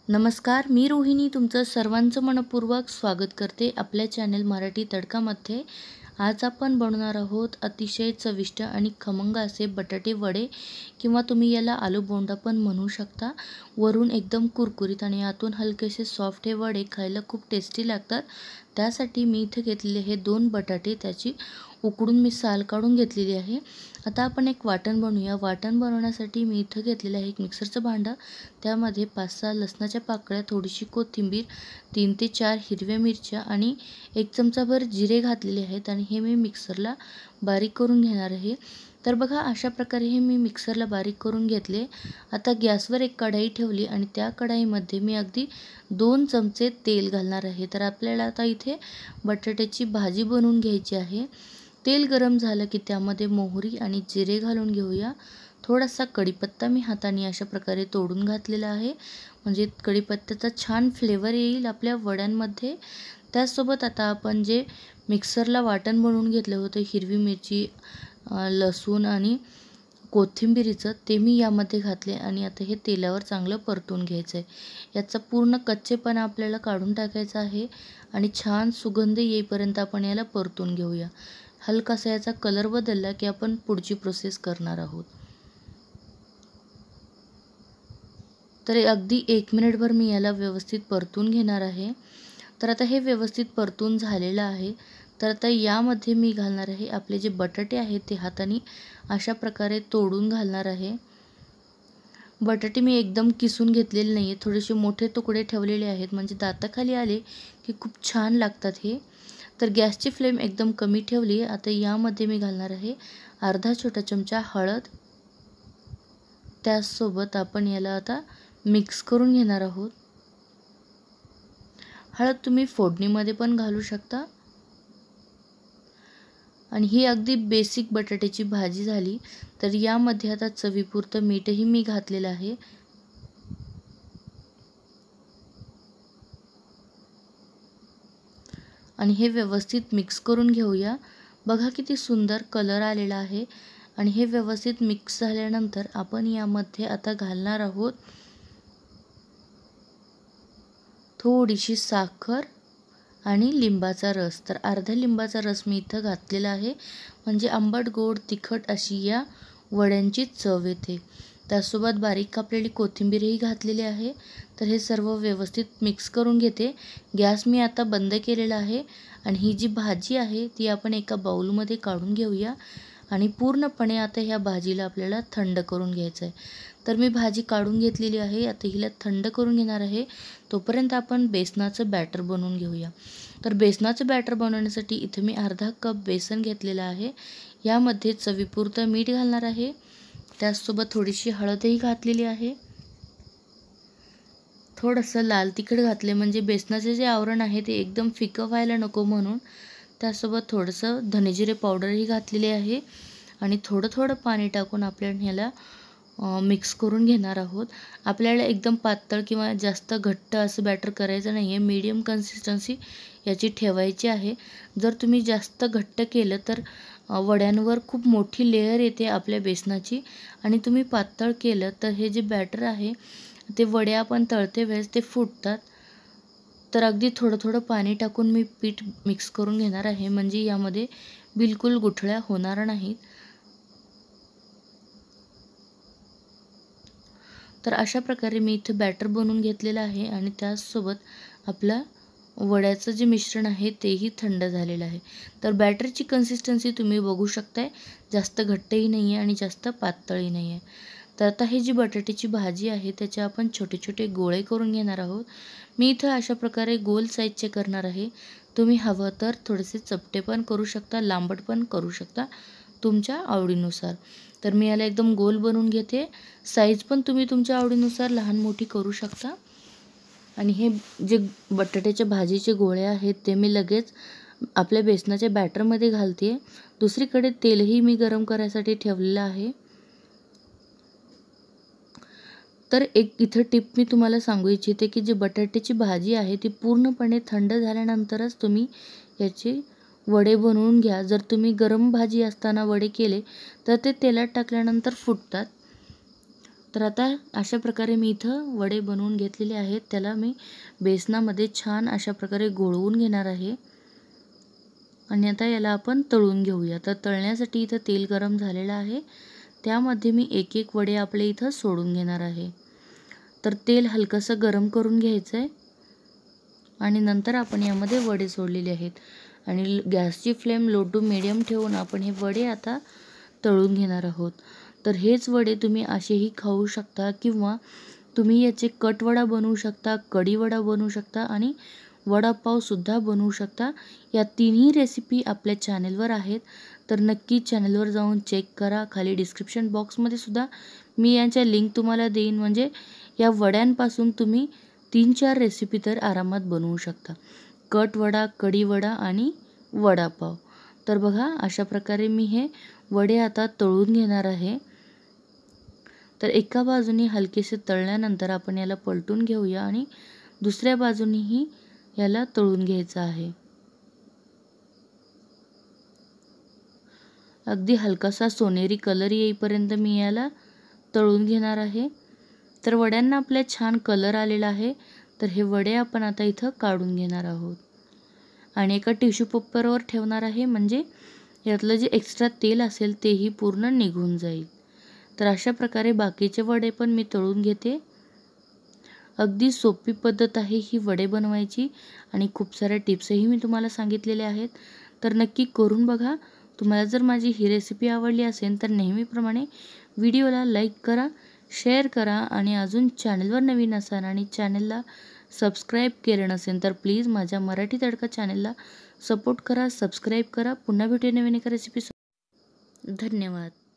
नमस्कार, मी रोहिणी तुमचं सर्वांचं मनपूर्वक स्वागत करते आपल्या चॅनल मराठी तडकामध्ये। आज आपण बनवणार आहोत अतिशय चविष्ट आणि खमंग असे बटाटे वडे किंवा तुम्ही याला आलू बोंडा पण म्हणू शकता। वरून एकदम कुरकुरीत आणि आतून हलकेसे सॉफ्ट हे वडे खायला खूप टेस्टी लागतात। त्यासाठी मी इथे घेतलेले हे 2 बटाटे, त्याची उकडून मी साल काढून घेतलेली आहे। आता आपण एक वाटण बनवूया। वाटण बनवण्यासाठी मी इथे घेतलेलं आहे एक मिक्सरचं भांडं। त्यामध्ये 5-6 लसणाच्या पाकळ्या, थोडीशी कोथिंबीर, 3 ते 4 हिरव्या मिरच्या आणि 1 चमचाभर जिरे घातलेले आहेत आणि हे मी मिक्सरला बारीक करून घेणार आहे। तर बघा, अशा प्रकारे हे मी मिक्सरला बारीक करून घेतले। आता गॅसवर एक कढई ठेवली आणि त्या कढईमध्ये मी अगदी 2 चमचे तेल घालणार आहे। तर आपल्याला आता इथे बटाट्याची भाजी बनवून घ्यायची आहे। तेल गरम झालं की त्यामध्ये मोहरी आणि जिरे घालून घेऊया। थोडासा कढीपत्ता मी हाताने अशा प्रकारे तोडून घातलेला आहे, म्हणजे कढीपत्त्याचा छान फ्लेवर येईल आपल्या वड्यांमध्ये। त्यासोबत आता आपण जे मिक्सरला वाटण बनवून घेतलं होतं, हिरवी मिरची, लसूण आणि कोथिंबीरीचं, ते मी यामध्ये घातले आणि आता हे तेलावर चांगलं परतून घ्यायचं आहे। याचा पूर्ण कच्चेपणा आपल्याला काढून टाकायचा आहे आणि छान सुगंध येईपर्यंत आपण याला परतून घेऊया। हलकासा याचा कलर बदलला की आपण पुढची प्रोसेस करणार आहोत। तर अगदी 1 मिनिटभर मी याला व्यवस्थित परतून घेणार आहे। तर आता हे व्यवस्थित परतून झालेलं आहे। तर आता यामध्ये मी घालणार आहे आपले जे बटाटे आहेत, ते हाताने अशा प्रकारे तोडून घालणार आहे। बटाटे मी एकदम किसून घेतलेले नाही आहे, थोडेसे मोठे तुकडे ठेवलेले आहेत, म्हणजे दाताखाली आले की खूप छान लागतात हे। तर गॅसची फ्लेम एकदम कमी ठेवली आहे। आता यामध्ये मी घालणार आहे अर्धा छोटा चमचा हळद। त्यासोबत आपण याला आता मिक्स करून घेणार आहोत। हळद तुम्ही फोडणीमध्ये पण घालू शकता। आणि ही अगदी बेसिक बटाट्याची भाजी झाली। तर यामध्ये आता चवीपुरतं मीठही मी घातलेलं आहे। आणि हे व्यवस्थित मिक्स करून घेऊया। बघा किती सुंदर कलर आलेला आहे। आणि हे व्यवस्थित मिक्स झाल्यानंतर आपण यामध्ये आता घालणार आहोत थोडीशी साखर आणि लिंबाचा रस। तर अर्धा लिंबाचा रस मी इथं घातलेला आहे, म्हणजे आंबट गोड तिखट अशी या वड्यांची चव येते। त्यासोबत बारीक कापलेली कोथिंबीरही घातलेली आहे। तर हे सर्व व्यवस्थित मिक्स करून घेते। गॅस मी आता बंद केलेला आहे आणि ही जी भाजी आहे ती आपण एका बाउलमध्ये काढून घेऊया आणि पूर्णपणे आता ह्या भाजीला आपल्याला थंड करून घ्यायचं आहे। तर मी भाजी काढून घेतलेली आहे, आता हिला थंड करून घेणार आहे। तोपर्यंत आपण बेसनाचं बॅटर बनवून घेऊया। तर बेसनाचं बॅटर बनवण्यासाठी इथे मी अर्धा कप बेसन घेतलेलं आहे। यामध्ये चवीपुरतं मीठ घालणार आहे, त्याचसोबत थोडीशी हळदही घातलेली आहे। थोडंसं लाल तिखट घातले, म्हणजे बेसनाचे जे आवरण आहे ते एकदम फिकं व्हायला नको म्हणून। त्यासोबत थोडंसं धनेजिरे पावडरही घातलेली आहे आणि थोडं थोडं पाणी टाकून आपल्याला ह्याला मिक्स करून घेणार आहोत। आपल्याला एकदम पातळ किंवा जास्त घट्ट असं बॅटर करायचं नाही आहे, मीडियम कन्सिस्टन्सी याची ठेवायची आहे। जर तुम्ही जास्त घट्ट केलं तर वड्यांवर खूप मोठी लेयर येते आपल्या बेसनाची, आणि तुम्ही पातळ केलं तर हे जे बॅटर आहे ते वड्या आपण तळते वेळेस ते फुटतात। तर अगदी थोडं थोडं पाणी टाकून मी पीठ मिक्स करून घेणार आहे, म्हणजे यामध्ये बिलकुल गुठळ्या होणार नाहीत। तर अशा प्रकारे मी इथे बॅटर बनवून घेतलेलं आहे आणि त्याचसोबत आपलं वड्याचं जे मिश्रण आहे तेही थंड झालेलं आहे। तर बॅटरची कन्सिस्टन्सी तुम्ही बघू शकताय, जास्त घट्टही नाही आहे आणि जास्त पातळही नाही आहे। तर आता ही जी बटाट्याची भाजी आहे त्याचे आपण छोटे छोटे गोळे करून घेणार आहोत। मी इथं अशा प्रकारे गोल साईजचे करणार आहे। तुम्ही हवं तर थोडेसे चपटे पण करू शकता, लांबट पण करू शकता, तुमच्या आवडीनुसार। तर मी याला एकदम गोल बनवून घेते। साईज पण तुम्ही तुमच्या आवडीनुसार लहान मोठी करू शकता। आणि हे जे बटाट्याच्या भाजीचे गोळे आहेत ते मी लगेच आपल्या बेसनाच्या बॅटरमध्ये घालते। दुसरीकडे तेलही मी गरम करायसाठी ठेवलेलं आहे। तर एक इथं टिप मी तुम्हाला सांगू इच्छिते की जी बटाट्याची भाजी आहे ती पूर्णपणे थंड झाल्यानंतरच तुम्ही याचे वडे बनवून घ्या। जर तुम्ही गरम भाजी असताना वडे केले तर ते तेलात टाकल्यानंतर फुटतात। तर आता अशा प्रकारे मी इथं वडे बनवून घेतलेले आहेत. त्याला मी बेसनामध्ये छान अशा प्रकारे घोळवून घेणार आहे आणि आता याला आपण तळून घेऊया. तर तळण्यासाठी इथं तेल गरम झालेलं आहे. त्यामध्ये मी एक एक वडे आपले इथं सोडून घेणार आहे. तर तेल हलकंसं गरम करून घ्यायचं आहे आणि नंतर आपण यामध्ये वडे सोडलेले आहेत आणि गॅसची फ्लेम लो टू मीडियम ठेवून आपण हे वडे आता तळून घेणार आहोत. तर हेच वडे तुम्ही असेही खाऊ शकता किंवा तुम्ही याचे कटवडा बनवू शकता, कढीवडा बनवू शकता आणि वडापावसुद्धा बनवू शकता. या तिन्ही रेसिपी आपल्या चॅनलवर आहेत. तर नक्की चॅनलवर जाऊन चेक करा. खाली डिस्क्रिप्शन बॉक्समध्ये सुद्धा मी यांच्या लिंक तुम्हाला देईन. म्हणजे या वड्यांपासून तुम्ही 3-4 रेसिपी तर आरामात बनवू शकता. कटवडा, कढीवडा आणि वडापाव. तर बघा अशा प्रकारे मी हे वडे आता तळून घेणार आहे. तर एका बाजूने हलकेसे तळल्यानंतर आपण याला पलटून घेऊया आणि दुसऱ्या बाजूनेही याला तळून घ्यायचं आहे. अगदी हलकासा सोनेरी कलर येईपर्यंत मी याला तळून घेणार आहे. तर वड्यांना आपल्या छान कलर आलेला आहे. तर हे वडे आपण आता इथं काढून घेणार आहोत आणि एका टिश्यू पेपरवर ठेवणार आहे. म्हणजे यातलं जे एक्स्ट्रा तेल असेल तेही पूर्ण निघून जाईल. तर अशा प्रकारे बाकीचे वडे पण मी तळून घेते. अगदी सोपी पद्धत आहे ही वडे बनवायची आणि खूप साऱ्या टिप्सही मी तुम्हाला सांगितलेल्या आहेत. तर नक्की करून बघा. तुम्हाला जर माझी ही रेसिपी आवडली असेल तर नेहमीप्रमाणे व्हिडिओला लाईक करा, शेअर करा आणि अजून चॅनलवर नवीन असाल आणि चॅनलला सबस्क्राईब केलं नसेल तर प्लीज माझ्या मराठी तडका चॅनलला सपोर्ट करा, सबस्क्राईब करा. पुन्हा भेटूया नवीन एका रेसिपी. धन्यवाद.